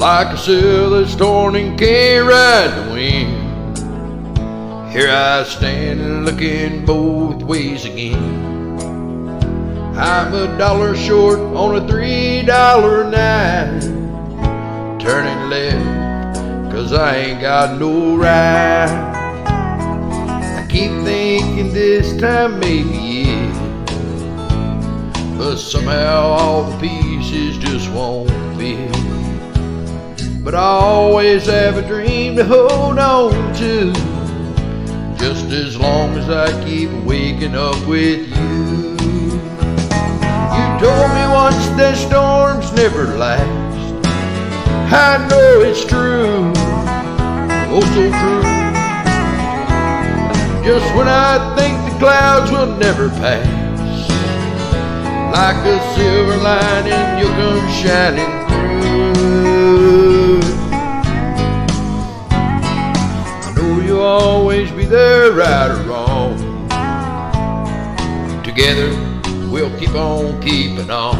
like a sail that's torn and can't ride the wind. Here I stand looking both ways again. I'm $1 short on a $3 night, turning left, 'cause I ain't got no ride. I keep thinking this time maybe it, but somehow all the pieces just won't fit. But I always have a dream to hold on to, just as long as I keep waking up with you. You told me once that storms never last. I know it's true, oh so true. Just when I think the clouds will never pass, like a silver lining you'll come shining through. I know you'll always be there, right or wrong. Together we'll keep on keeping on.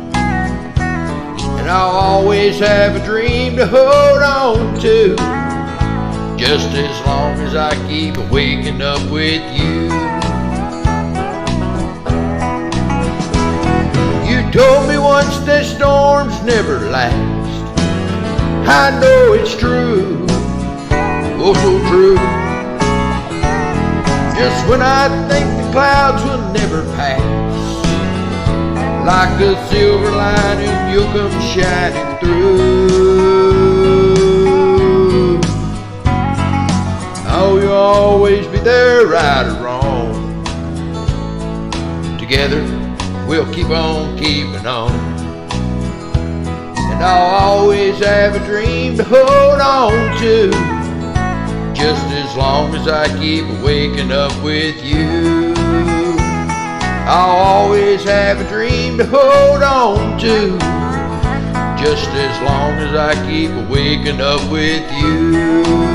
And I'll always have a dream to hold on to, just as long as I keep waking up with you. You told me once that storms never last. I know it's true, oh so true. Just when I think the clouds will never pass, like a silver lining you'll come shining through. Oh, you'll always be there, right or wrong. Together we'll keep on keeping on. And I'll always have a dream to hold on to, just as long as I keep waking up with you. I'll always have a dream to hold on to, just as long as I keep waking up with you.